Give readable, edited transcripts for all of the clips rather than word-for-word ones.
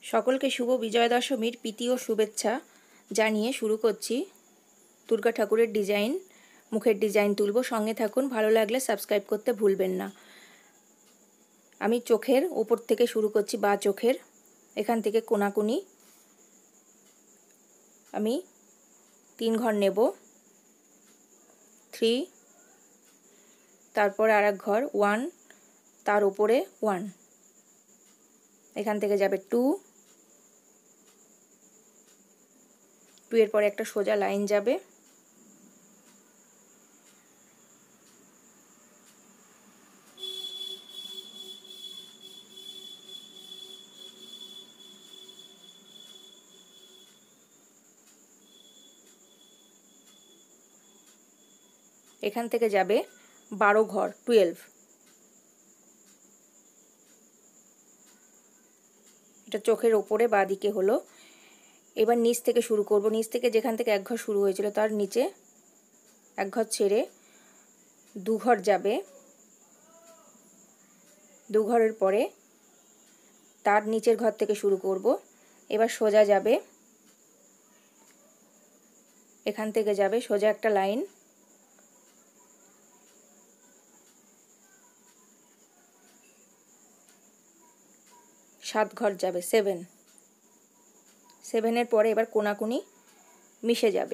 সকলকে শুভ বিজয়া দশমীর প্রীতি ও শুভেচ্ছা জানিয়ে শুরু করছি দুর্গা ঠাকুরের ডিজাইন, মুখের ডিজাইন তুলব। সঙ্গে থাকুন, ভালো লাগলে সাবস্ক্রাইব করতে ভুলবেন না। আমি চোখের ওপর থেকে শুরু করছি, বা চোখের এখান থেকে কোনাকুনি আমি 3 ঘর নেব, 3, তারপরে আর এক ঘর 1, তার উপরে 1, এখান থেকে যাবে 2, 2 এর পরে একটা সোজা লাইন যাবে, এখান থেকে যাবে 12 ঘর 12, এটা চোখের ওপরে বাঁ দিকে হলো। এবার নিচ থেকে শুরু করব, নিচ থেকে যেখান থেকে এক ঘর শুরু হয়েছিল তার নিচে এক ঘর ছেড়ে 2 ঘর যাবে, 2 ঘরের পরে তার নিচের ঘর থেকে শুরু করব। এবার সোজা যাবে, এখান থেকে যাবে সোজা একটা লাইন, সাত ঘর যাবে 7, 7 এর পরে এবার কোনাকুনি মিশে যাবে।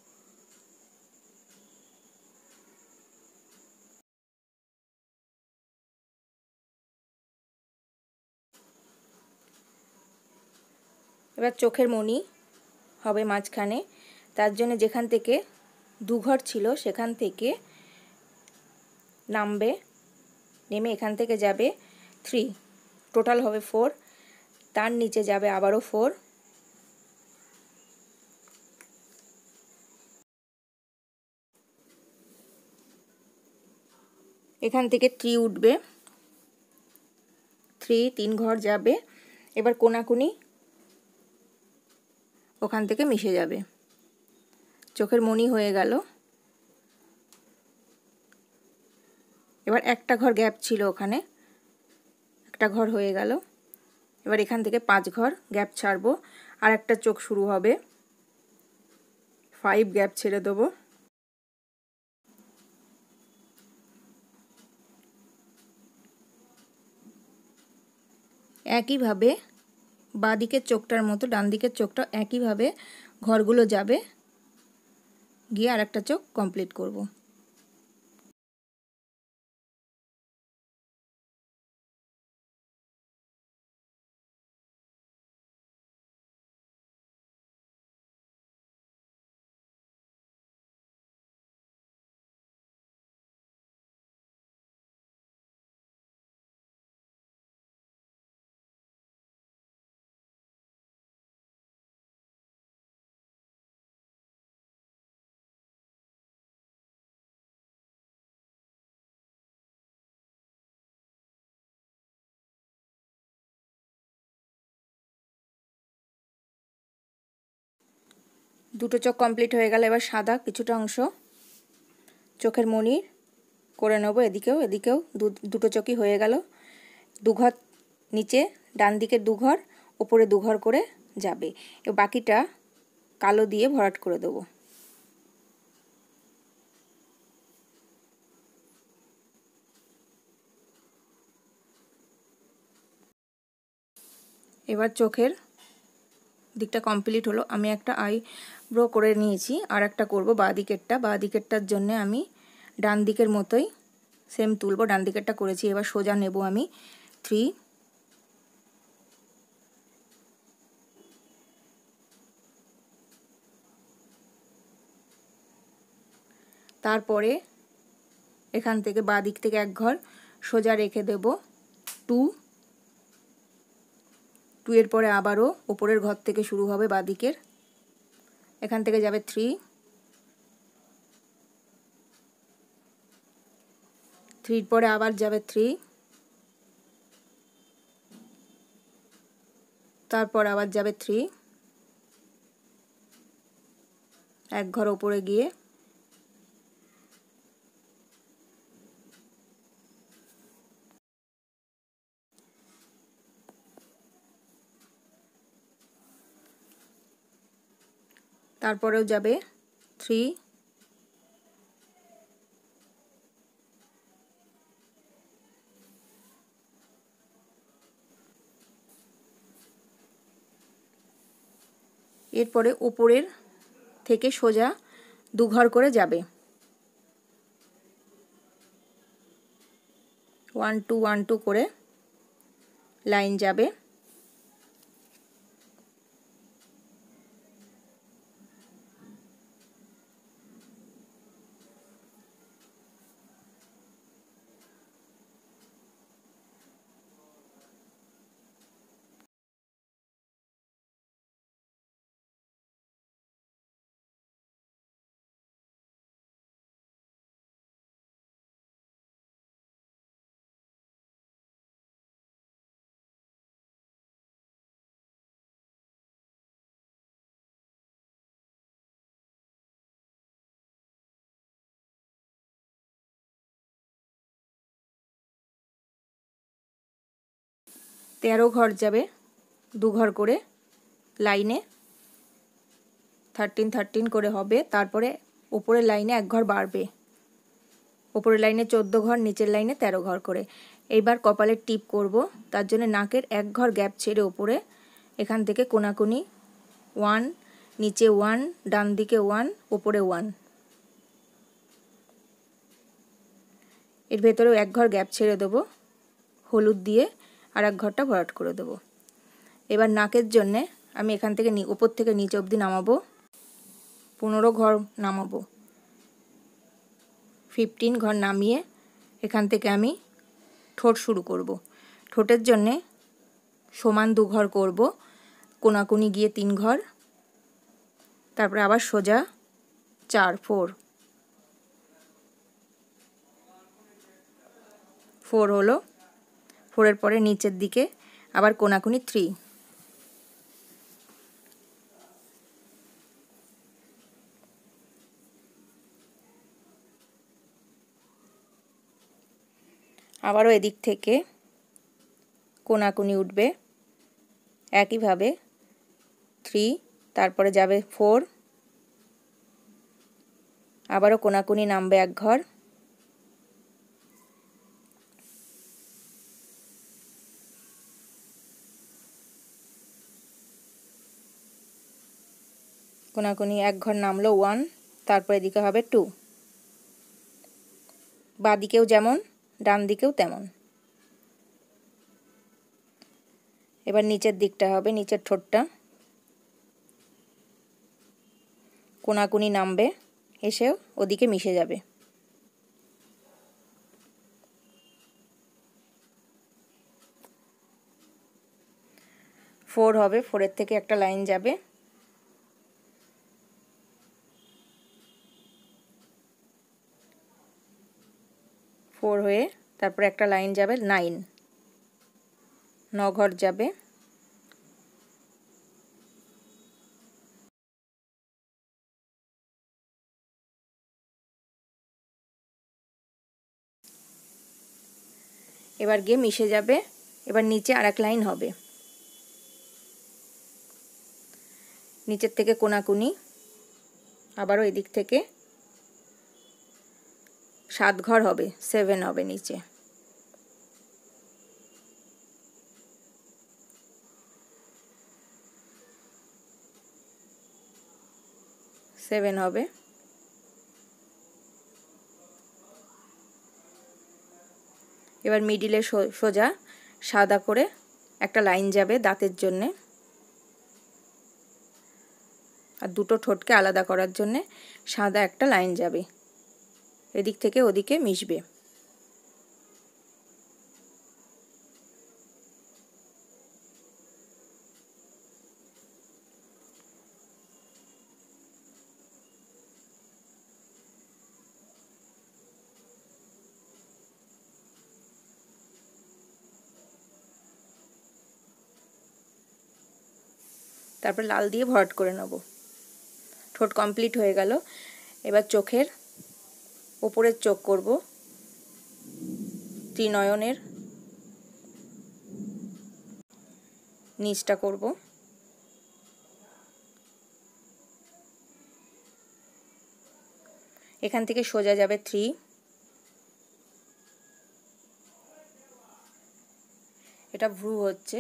এবার চোখের মণি হবে মাঝখানে, তার জন্য যেখান থেকে 2 ঘর ছিল সেখান থেকে নামবে, নেমে এখান থেকে যাবে 3, টোটাল হবে 4, তার নিচে যাবে আবারও 4, এখান থেকে 3 উঠবে, 3 ঘর যাবে। এবার কোনাকুনি ওখান থেকে মিশে যাবে, চোখের মণি হয়ে গেল। এবার একটা ঘর গ্যাপ ছিল, ওখানে একটা ঘর হয়ে গেল। এবার এখান থেকে 5 ঘর গ্যাপ ছাড়বো, আর একটা চোখ শুরু হবে, 5 গ্যাপ ছেড়ে দেবো। একইভাবে বাঁ দিকের চোখটার মতো ডান দিকের চোখটা একইভাবে ঘরগুলো যাবে, গিয়ে আর একটা চোখ কমপ্লিট করব। দুটো চোখ কমপ্লিট হয়ে গেল। এবার সাদা কিছুটা অংশ চোখের মণির করে নেব, এদিকেও এদিকেও দুটো চোখই হয়ে গেল। 2 ঘর নিচে ডান দিকের 2 ঘর, ওপরে 2 ঘর করে যাবে। এবার বাকিটা কালো দিয়ে ভরাট করে দেবো। এবার চোখের দিকটা কমপ্লিট হলো। আমি একটা আইব্রো করে নিয়েছি, আর একটা করবো বাঁ দিকেরটা। বাঁ দিকেরটার জন্য আমি ডান দিকের মতোই সেম তুলবো, ডান দিকেরটা করেছি। এবার সোজা নেব আমি 3, তারপরে এখান থেকে বাঁ দিক থেকে এক ঘর সোজা রেখে দেব 2, 2 এর পরে আবারও ওপরের ঘর থেকে শুরু হবে বাঁ দিকের, এখান থেকে যাবে 3, 3 পরে আবার যাবে 3, তারপর আবার যাবে 3, এক ঘর ওপরে গিয়ে তারপরেও যাবে 3, এরপরে উপরের থেকে সোজা 2 ঘর করে যাবে। 1 2 1 2 করে লাইন যাবে। তেরো ঘর যাবে 2 ঘর করে লাইনে, 13 13 করে হবে। তারপরে উপরের লাইনে 1 ঘর বাড়বে। উপরের লাইনে 14 ঘর, নিচের লাইনে 13 ঘর করে। এইবার কপালের টিপ করব, তার জন্য নাকের 1 ঘর গ্যাপ ছেড়ে উপরে এখান থেকে কোনাকুনি 1, নিচে 1, ডান দিকে 1, উপরে 1। এর ভেতরেও 1 ঘর গ্যাপ ছেড়ে দেবো হলুদ দিয়ে, আর 1 ঘরটা ভরাট করে দেবো। এবার নাকের জন্যে আমি এখান থেকে উপর থেকে নিচে অবধি নামাবো, 15 ঘর নামাবো। 15 ঘর নামিয়ে এখান থেকে আমি ঠোঁট শুরু করব। ঠোঁটের জন্যে সমান 2 ঘর করব, কোনাকুনি গিয়ে 3 ঘর, তারপরে আবার সোজা 4 4 হলো। 4-এর পরে নিচের দিকে আবার কোনাকুনি 3। আবারও এদিক থেকে কোনাকুনি উঠবে একইভাবে 3, তারপরে যাবে 4, আবারও কোনাকুনি নামবে 1 ঘর, কোনাকুনি 1 ঘর নামলো 1, তারপর এদিকে হবে 2। বাঁ দিকেও যেমন ডান দিকেও তেমন। এবার নিচের দিকটা হবে, নিচের ঠোঁটটা কোনাকুনি নামবে, এসেও ওদিকে মিশে যাবে। ফোর হবে, 4-এর থেকে একটা লাইন যাবে, ফোর হয়ে তারপরে একটা লাইন যাবে 9, 9 ঘর যাবে। এবার গিয়ে মিশে যাবে। এবার নিচে আর এক লাইন হবে, নিচের থেকে কোনাকুনি, আবারও এদিক থেকে 7 ঘর হবে, 7 হবে নিচে। সেভেন হবে। এবার মিডিলে সোজা সাদা করে একটা লাইন যাবে দাঁতের জন্যে, আর দুটো ঠোঁটকে আলাদা করার জন্যে সাদা একটা লাইন যাবে, এদিক থেকে ওদিকে মিশবে। তারপর লাল দিয়ে ভরাট করে নেব। ঠোঁট কমপ্লিট হয়ে গেল। এবার চোখের ওপরের চোখ করব, ত্রিনয়নের নিচটা করব, এখান থেকে সোজা যাবে 3, এটা ভ্রু হচ্ছে।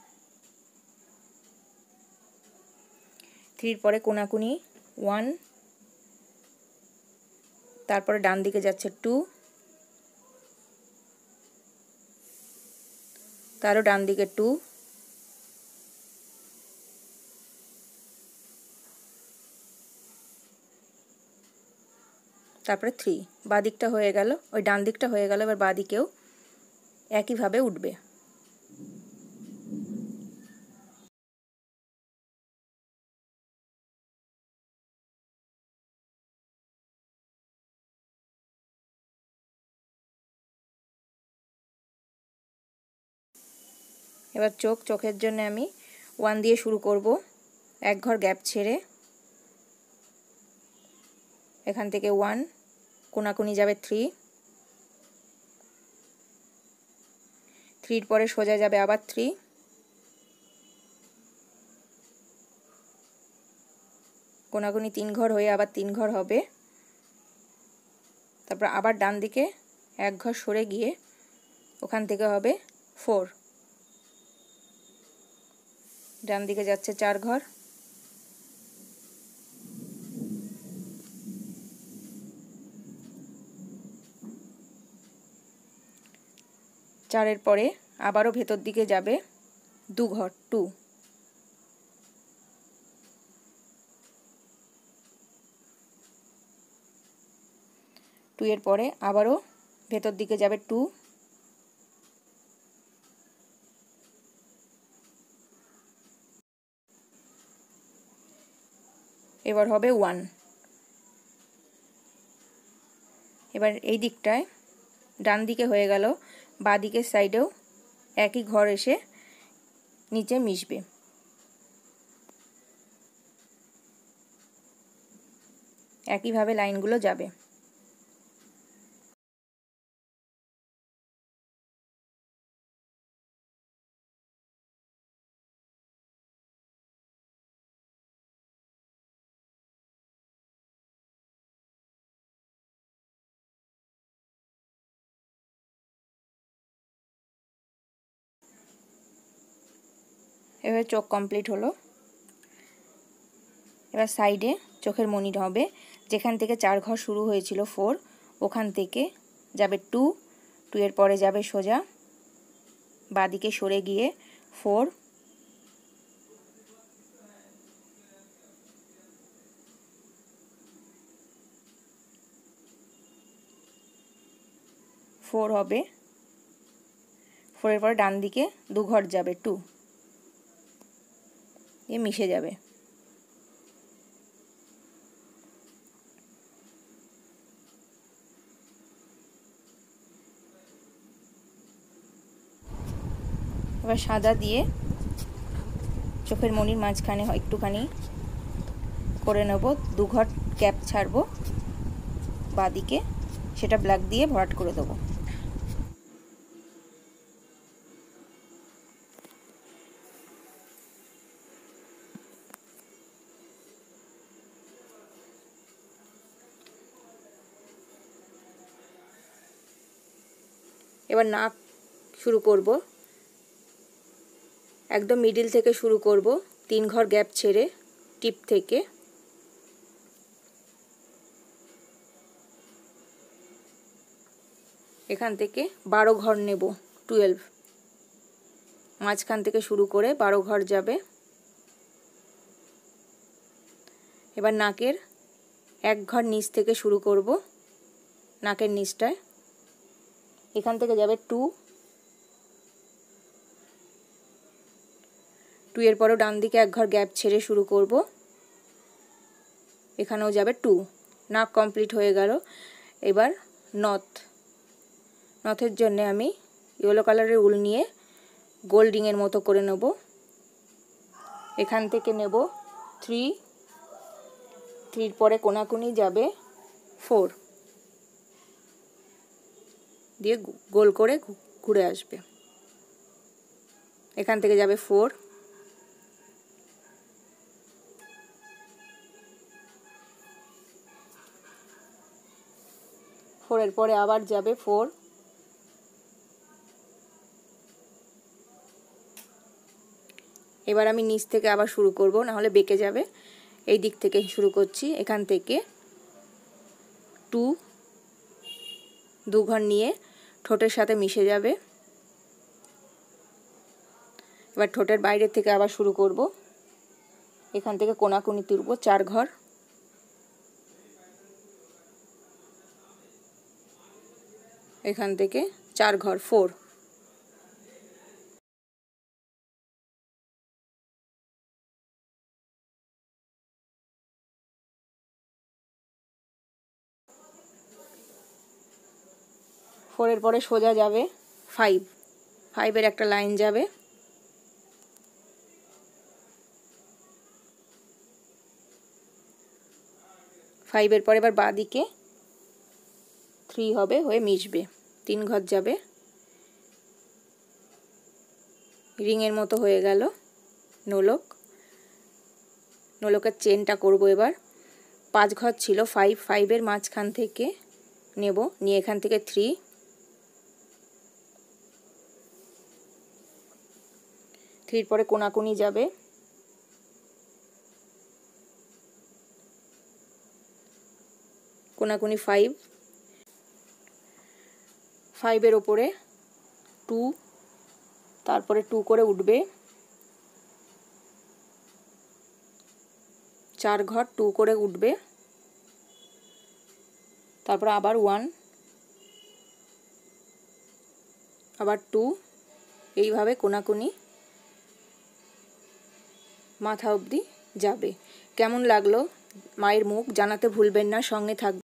3 পরে কোনাকুনি 1, তারপরে ডান দিকে যাচ্ছে 2, তারও ডান দিকে 2, তারপরে 3। বাঁ দিকটা হয়ে গেল, ওই ডান দিকটা হয়ে গেল। এবার বাঁ দিকেও একইভাবে উঠবে। এবার চোখের জন্য আমি 1 দিয়ে শুরু করব, এক ঘর গ্যাপ ছেড়ে। এখান থেকে 1, কোনাকুনি যাবে 3, 3 পরে সোজা যাবে আবার 3, কোনাকুনি 3 ঘর হয়ে আবার 3 ঘর হবে। তারপর আবার ডান দিকে এক ঘর সরে গিয়ে ওখান থেকে হবে 4, ডান দিকে যাচ্ছে 4 ঘর, চারের পরে আবারও ভেতর দিকে যাবে 2 ঘর, 2, 2 এর পরে আবারও ভেতর দিকে যাবে 2, এবার হবে 1। এবার এই দিকটায় ডান দিকে হয়ে গেল, বাঁ দিকের সাইডেও একই ঘর এসে নিচে মিশবে। একইভাবে লাইনগুলো যাবে। এবার চোখ কমপ্লিট হলো। এবার সাইডে চোখের মণি হবে, যেখান থেকে 4 ঘর শুরু হয়েছিল 4, ওখান থেকে যাবে 2, 2 এর পরে যাবে সোজা বাঁ দিকে সরে গিয়ে 4, 4 হবে। 4 এর পরে ডান দিকে 2 ঘর যাবে 2, এ মিশে যাবে। এবার সাদা দিয়ে চোখের মণির মাঝখানে একটুখানি করে নেব, 2 ঘর গ্যাপ ছাড়বো বাঁ দিকে, সেটা ব্ল্যাক দিয়ে ভরাট করে দেবো। এবার নাক শুরু করব, একদম মিডিল থেকে শুরু করব, 3 ঘর গ্যাপ ছেড়ে টিপ থেকে। এখান থেকে 12 ঘর নেব, 12, মাঝখান থেকে শুরু করে 12 ঘর যাবে। এবার নাকের এক ঘর নিচ থেকে শুরু করব, নাকের নিচটায় এখান থেকে যাবে 2, 2 এর পরেও ডান দিকে এক ঘর গ্যাপ ছেড়ে শুরু করব, এখানেও যাবে 2। নাক কমপ্লিট হয়ে গেল। এবার নথের জন্য আমি ইয়েলো কালারের উল নিয়ে গোল্ডিংয়ের মতো করে নেব। এখান থেকে নেব 3, 3 পরে কোনাকুনি যাবে 4, দিয়ে গোল করে ঘুরে আসবে। এখান থেকে যাবে 4, 4 এর পরে আবার যাবে 4, এবার আমি নিচ থেকে আবার শুরু করব, না হলে বেঁকে যাবে। এই দিক থেকে শুরু করছি, এখান থেকে 2 2 ঘর নিয়ে ঠোঁটের সাথে মিশে যাবে। এবার ঠোঁটের বাইরে থেকে আবার শুরু করব, এখান থেকে কোনাকুনি তুলব 4 ঘর, এখান থেকে 4 ঘর 4, এর পরে সোজা যাবে 5, 5 এর একটা লাইন যাবে, 5 এর পরে এবার বাঁ দিকে 3 হবে, হয়ে মিশবে, 3 ঘর যাবে, রিংয়ের মতো হয়ে গেল নোলক। নোলকের চেনটা করব এবার। 5 ঘর ছিল, 5 এর মাঝখান থেকে নেব, নিয়ে এখান থেকে 3, 3 পরে কোনাকুনি যাবে, কোনাকুনি 5 এর ওপরে 2, তারপরে 2 করে উঠবে, 4 ঘর 2 করে উঠবে, তারপর আবার 1, আবার 2, এইভাবে কোনাকুনি মাথা অবধি যাবে। কেমন লাগলো মায়ের মুখ জানাতে ভুলবেন না, সঙ্গে থাকবে।